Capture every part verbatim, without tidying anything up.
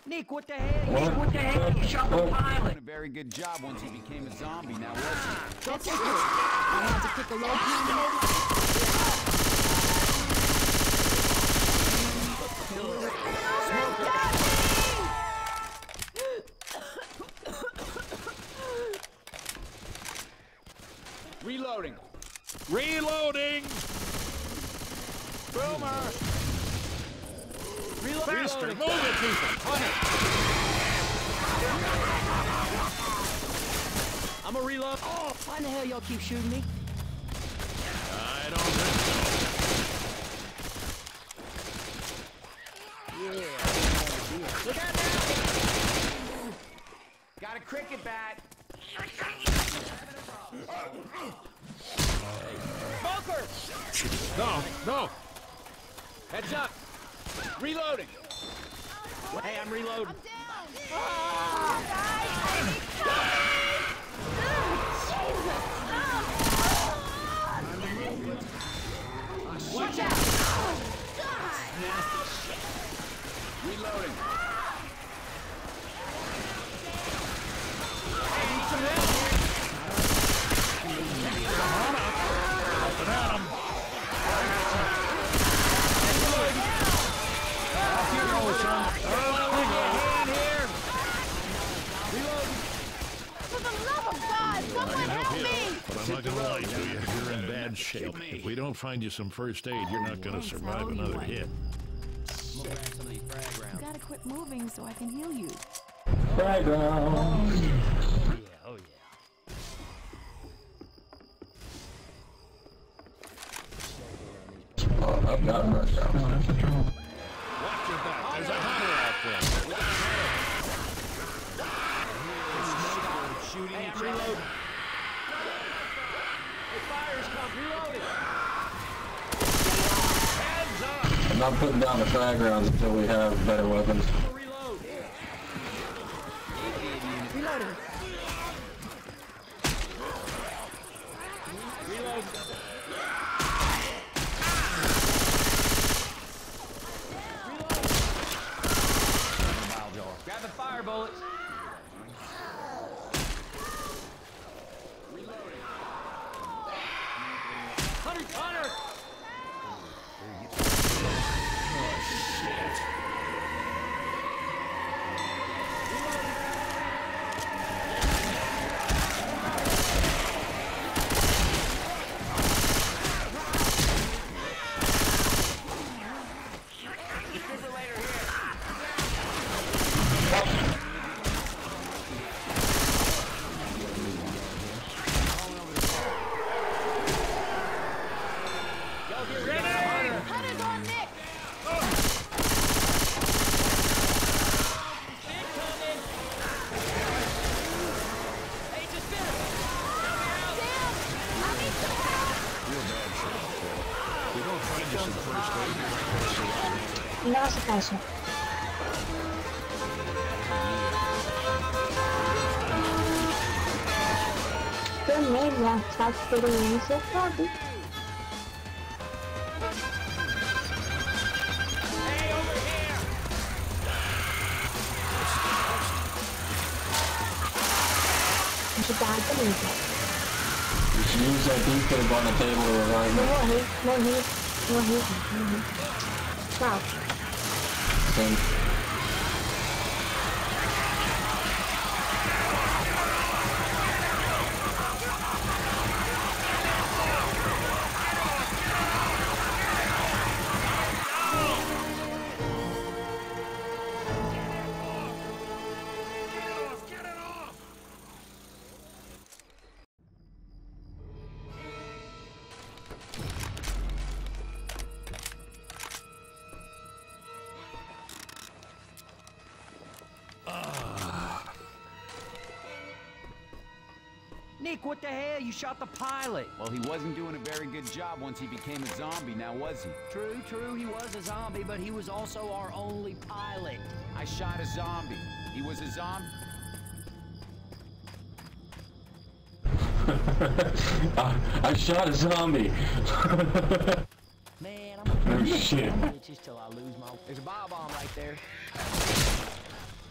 Nick, what the hell? What? Nick, what the hell? You shot the pilot. Did a very good job once he became a zombie. Now was he? That's it. I want to kick a low Reloading. Reloading! Boomer. Reload. Faster! Move it, people! I'm a reload. Oh, why in the hell y'all keep shooting me? I don't think so. Yeah. Look out now! Got a cricket bat. Smoker! No, no! Heads up. Reloading. Hey, I'm reloading. Watch out! Nasty shit. Reloading. Hey, need some help here. Open at him! Off you go, son. Bring your hand here. Reloading. For the love of God, someone help me! But I'm not gonna lie to you, you're in bad shape. If we don't find you some first aid, you're not gonna survive another hit. You gotta quit moving so I can heal you. Background. Yeah, oh yeah. Oh, I've got a background. Watch your back, there's a hunter out there. Shooting hey, I'm reloading. The fire's come. Reloading. Heads up. I'm not putting down the frag rounds until we have better weapons. Reload. Reloading. Reload. Grab the fire bullets. Reloading. Hunter, Hunter! Oh, shit. Defibrillator here. Go get rid of Hunter. Hunter's on Nick! Incoming! Hey, just bit him! Sam! I need some help! You're bad shape. If we don't find you some first aid, you're not gonna survive. Nossa, caixa. Também já faz experiência, sabe? Hey, over here! Ajudar também, cara. Just use that defib on the table to revive me. Morri, morri, morri, morri. Tchau. Same. Get it off! Nick, what the hell? You shot the pilot. Well, he wasn't doing a very good job once he became a zombie, now was he? True, true, he was a zombie, but he was also our only pilot. I shot a zombie. He was a zombie? I, I shot a zombie. Man, I'm gonna Oh, shit. bitches till I lose my. There's a bio bomb right there.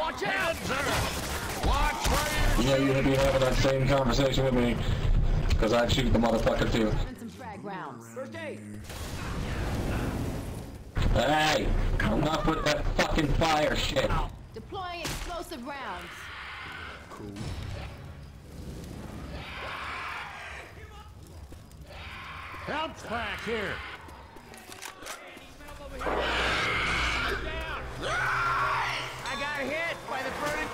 Watch out! Watch where Yeah, you'd be having that same conversation with me. Because I'd shoot the motherfucker too. Some frag rounds. First aid. Hey! I'm not with that fucking fire shit. Deploying explosive rounds. Cool. Help's back here. I got hit by the burning.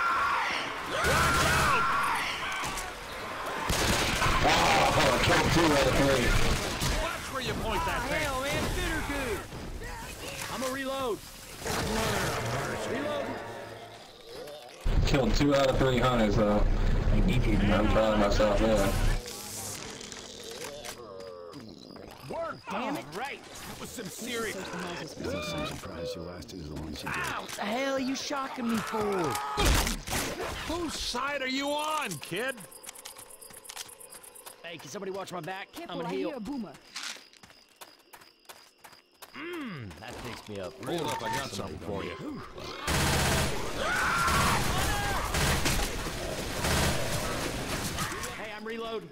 Oh, I killed two out of three. Watch where you point that thing. Hell, man, fitter dude. I'm gonna reload. Reload. Killed two out of three hunters though. I'm proud of myself, yeah. Work, damn it. Right. That was some serious. I'm surprised you lasted as long as you did. What the hell are you shocking me for? Whose side are you on, kid? Hey, can somebody watch my back? I'm Careful, gonna I heal. hear a boomer. Mmm, that picks me up. Hold up, I got something for you. Hey, I'm reloading.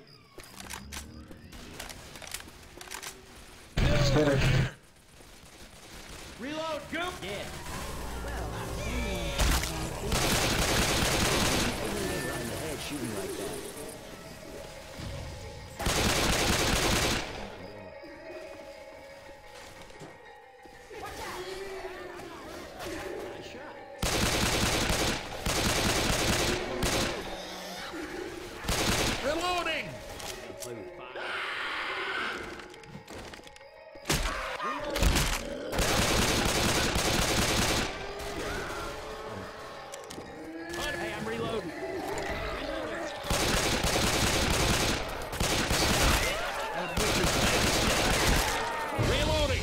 Spitter. Reload, Goop. Yeah. Shooting like that. Reloading! Hey, I'm reloading. Reloading!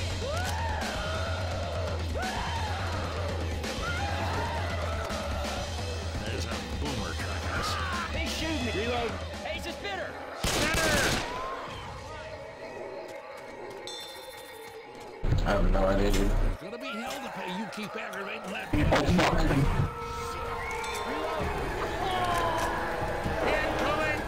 There's a boomer truck us. He's shooting me. Reload. Hey, it's a spitter. I have no idea, dude. Gonna be hell to pay. You keep aggravating that. Oh fuck. Incoming!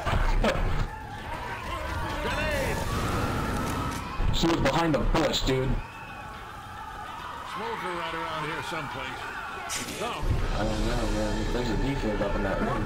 Grenade! She was behind the bush, dude. Smoker right around here someplace. Oh, I don't know, man. There's a defib up in that room.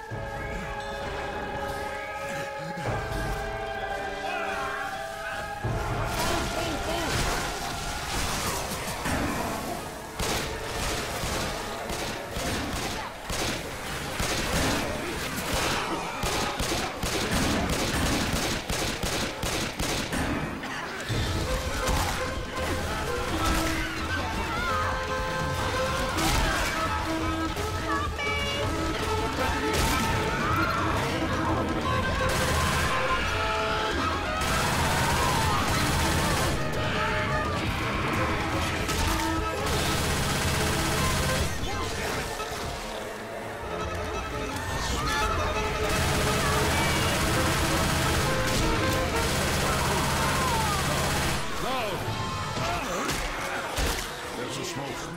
there's a smoker.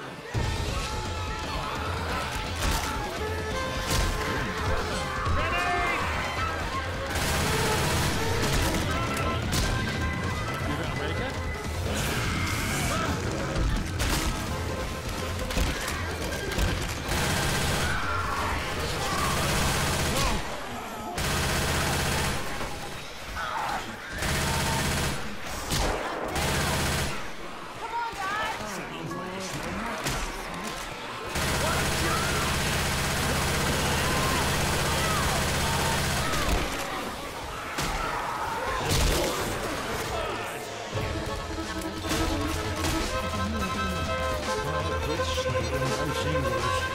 You gonna make it? Quit sniping. I'm seeing worse.